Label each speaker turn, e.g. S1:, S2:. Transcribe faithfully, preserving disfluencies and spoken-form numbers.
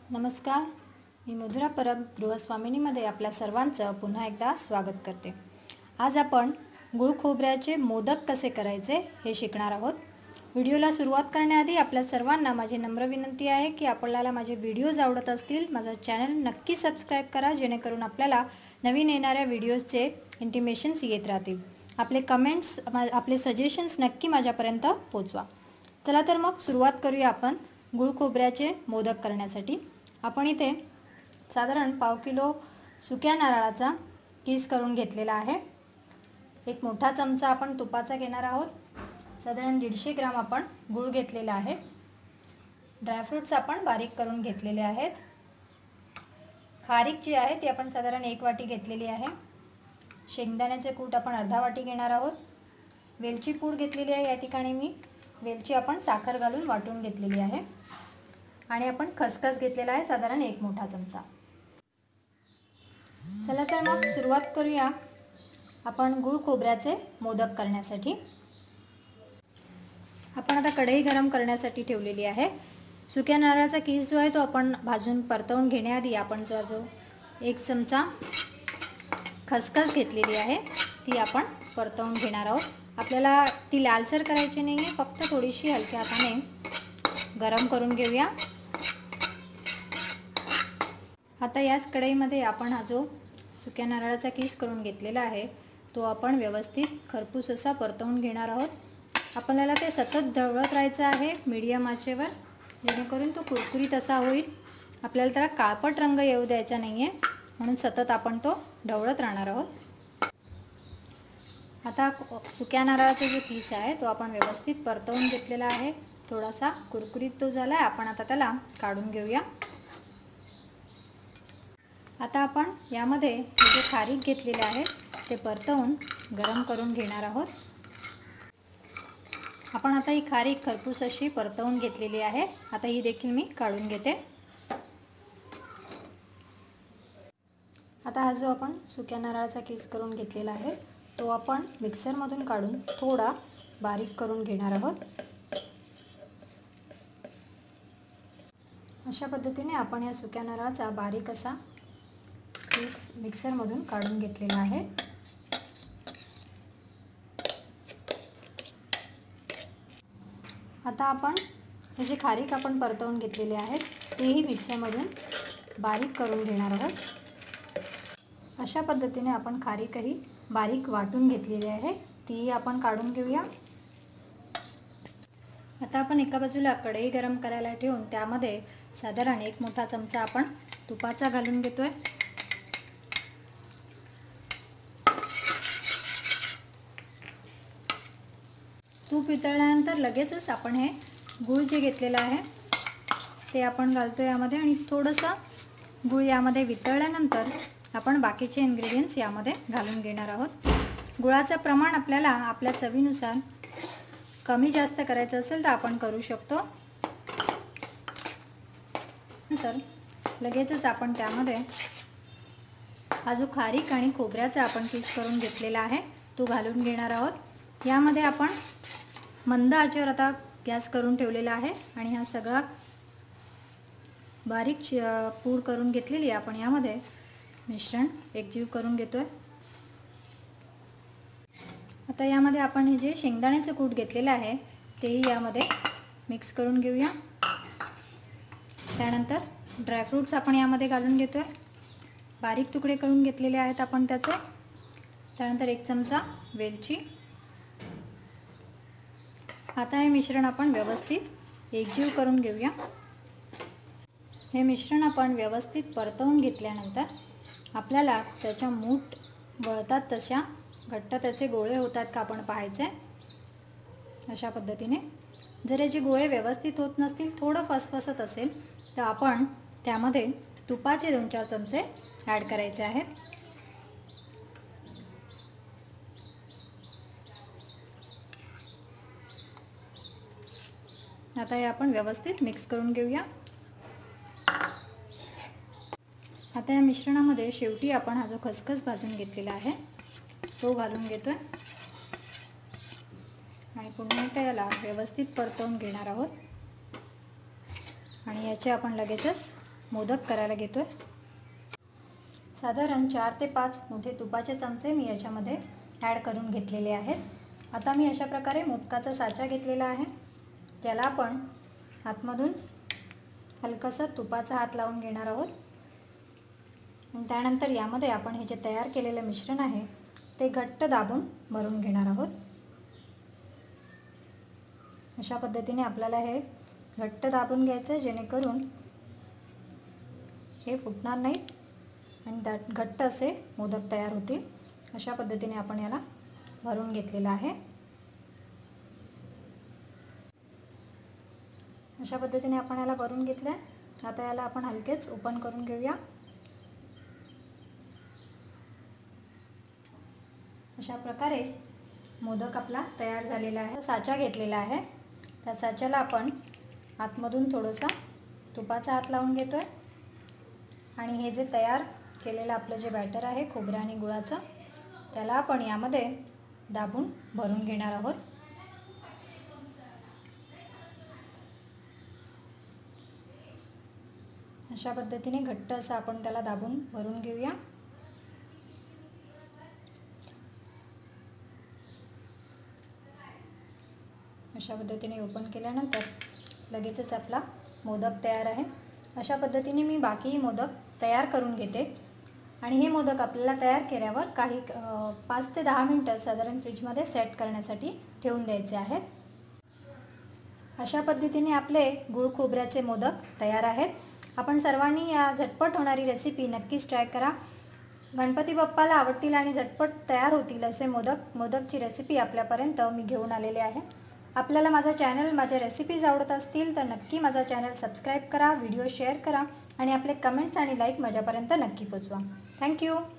S1: नमस्कार, मी मधुरा परब गृहस्वामिनीमध्ये आपल्या सर्वांचं पुन्हा एकदा स्वागत करते। आज आपण गुळ खोबऱ्याचे मोदक कसे करायचे हे शिकणार आहोत। व्हिडिओला सुरुवात करण्याआधी आपल्या सर्वांना माझी नम्र विनंती आहे की आपल्याला माझे व्हिडिओज आवडत असतील माझा चॅनल नक्की सबस्क्राइब करा, जेणेकरून आपल्याला नवीन येणाऱ्या व्हिडिओजचे इंटिमेशन्स येत राहतील। आपले कमेंट्स, आपले सजेशन्स नक्की माझ्यापर्यंत पोहोचवा। चला तर मग सुरुवात करूया आपण गुळ खोबऱ्याचे मोदक करण्यासाठी। आपण इथे साधारण पाव किलो सुक्या नारळाचा किस करून घेतलेला आहे। एक मोठा चमचा आपण तुपाचा घेणार आहोत। साधारण दीडशे ग्राम आपण गुळ घेतलेला आहे। ड्रायफ्रूट्स आपण बारीक करून घेतलेले आहेत। खारीक जी आहे ती आपण साधारण एक वाटी घेतलेली आहे। शेंगदाण्याचे कूट आपण अर्धा वाटी घेणार आहोत। वेलची पूड घेतलेली आहे, या ठिकाणी मी वेलची आपण साखर घालून वाटून घेतलेली आहे। आणि आपण खसखस घेतलेला आहे साधारण एक मोठा चमचा। चला तर मग सुरुवात करूया आपण गुळ खोबऱ्याचे मोदक करण्यासाठी। आपण आता कढई गरम करण्यासाठी ठेवलेली आहे। सुक्या नारळाचा किस जो आहे तो आपण भाजून परतवून घेण्याआधी आपण जो जो एक चमचा खसखस घेतलेली आहे ती आपण परतवून घेणार आहोत। आपल्याला ती लालसर करायची नाही आहे, फक्त थोडीशी हलक्या हाताने गरम करून घेऊया। आता याच कढईमध्ये आपण हा जो सुक्या नारळाचा किस करून घेतलेला आहे तो आपण व्यवस्थित खरपूस असा परतवून घेणार आहोत। आपल्याला ते सतत ढवळत राहायचं आहे मीडियम आचेवर, जेणेकरून तो कुरकुरीत असा होईल। आपल्याला त्याला काळपट रंग येऊ द्यायचा नाही आहे, म्हणून सतत आपण तो ढवळत राहणार आहोत। आता सुक्या नारळाचा जो किस आहे तो आपण व्यवस्थित परतवून घेतलेला आहे। थोडासा कुरकुरीत तो झाला आहे, आपण आता त्याला काढून घेऊया। आता आपण यामध्ये जे खारीक घेतलेले आहे ते परतवून गरम करून घेणार आहोत। आपण आता ही खारीक खरपूस अशी परतवून घेतलेली आहे। आता ही देखील मी काढून घेते। आता हा जो आपण सुक्या नारळाचा किस करून घेतलेला आहे तो आपण मिक्सरमधून काढून थोडा बारीक करून घेणार आहोत। अशा पद्धतीने आपण या सुक्या नारळाचा बारीक असा किस मिक्सरमधून काढून घेतलेला आहे। आता आपण हे जे खारीक आपण परतवून घेतलेले आहेत तेही मिक्सरमधून बारीक करून घेणार आहोत। अशा पद्धतीने आपण खारीकही बारीक वाटून घेतलेली आहे, ती आपण काढून घेऊया। आता आपण एका बाजूला कढई गरम करायला ठेवून त्यामध्ये साधारण एक मोठा चमचा आपण तुपाचा घालून घेतोय। तूप वितळल्यानंतर लगेचच आपण हे गूळ जे घेतलेलं आहे ते आपण घालतो यामध्ये, आणि थोडंसं गूळ यामध्ये वितळल्यानंतर आपण बाकीचे इन्ग्रेडियंट्स यामध्ये घालून घेणार आहोत। गुळाचं प्रमाण आपल्याला आपल्या चवीनुसार कमी जास्त करायचं असेल तर आपण करू शकतो। नंतर लगेचच आपण त्यामध्ये हा जो खारीक आणि खोबऱ्याचा आपण किस करून घेतलेला आहे तो घालून घेणार आहोत। यामध्ये आपण मंद आचेवर आता गॅस करून ठेवलेला आहे आणि हा सगळा बारीक पूड करून घेतलेली आपण यामध्ये मिश्रण एकजीव करून घेतोय। आता यामध्ये आपण हे जे शेंगदाण्याचे कूट घेतलेले आहे तेही यामध्ये मिक्स करून घेऊया। त्यानंतर ड्रायफ्रूट्स आपण यामध्ये घालून घेतोय, बारीक तुकडे करून घेतलेले आहेत आपण त्याचे। त्यानंतर एक चमचा वेलची। आता हे मिश्रण आपण व्यवस्थित एकजीव करून घेऊया। हे मिश्रण आपण व्यवस्थित परतवून घेतल्यानंतर आपल्याला त्याच्या मूठ वळतात तशा घट्ट त्याचे गोळे होतात का आपण पाहायचे। अशा पद्धतीने जर याचे गोळे व्यवस्थित होत नसतील, थोडं फसफसत असेल, तर आपण त्यामध्ये तुपाचे दोन चार चमचे ॲड करायचे आहेत। आता हे आपण व्यवस्थित मिक्स करून घेऊया। आता या मिश्रणामध्ये शेवटी आपण हा जो खसखस भाजून घेतलेला आहे तो घालून घेतोय आणि पुन्हा एकदा याला व्यवस्थित परतवून घेणार आहोत। आणि याचे आपण लगेचच मोदक करायला घेतोय। साधारण चार ते पाच मोठे तुपाचे चमचे मी याच्यामध्ये ॲड करून घेतलेले आहेत। आता मी अशा प्रकारे मोदकाचा साचा घेतलेला आहे, त्याला आपण आतमधून हलकासा तुपाचा हात लावून घेणार आहोत आणि त्यानंतर यामध्ये आपण हे जे तयार केलेले मिश्रण आहे ते घट्ट दाबून भरून घेणार आहोत। अशा पद्धतीने आपल्याला हे घट्ट दाबून घ्यायचं आहे, जेणेकरून हे फुटणार नाहीत आणि दाट घट्ट असे मोदक तयार होतील। अशा पद्धतीने आपण याला भरून घेतलेलं आहे। अशा पद्धतीने आपण याला भरून घेतलं आहे। आता याला आपण हलकेच ओपन करून घेऊया। अशा प्रकारे मोदक आपला तयार झालेला आहे। साचा घेतलेला आहे, त्या साच्याला आपण आतमधून थोडासा तुपाचा हात लावून घेतोय आणि हे जे तयार केलेलं आपलं जे बॅटर आहे खोबरं आणि गुळाचं, त्याला आपण यामध्ये दाबून भरून घेणार आहोत। अशा पद्धतीने घट्ट असं आपण त्याला दाबून भरून घेऊया। अशा पद्धतीने ओपन केल्यानंतर लगेचच आपला मोदक तयार आहे। अशा पद्धतीने मी बाकीही मोदक तयार करून घेते आणि हे मोदक आपल्याला तयार केल्यावर काही पाच ते दहा मिनटं साधारण फ्रीजमध्ये सेट करण्यासाठी ठेवून द्यायचे आहेत। अशा पद्धतीने आपले गुळ खोबऱ्याचे मोदक तयार आहेत। आपण सर्वांनी या झटपट होणारी रेसिपी नक्कीच ट्राय करा। गणपती बाप्पाला आवडतील आणि झटपट तयार होतील असे मोदक मोदकची रेसिपी आपल्यापर्यंत मी घेऊन आलेले आहे। आपल्याला माझा चॅनल माझ्या रेसिपीज आवडत असतील तर नक्की माझा चॅनल सबस्क्राईब करा, व्हिडिओ शेअर करा आणि आपले कमेंट्स आणि लाईक माझ्यापर्यंत नक्की पोचवा। थँक्यू।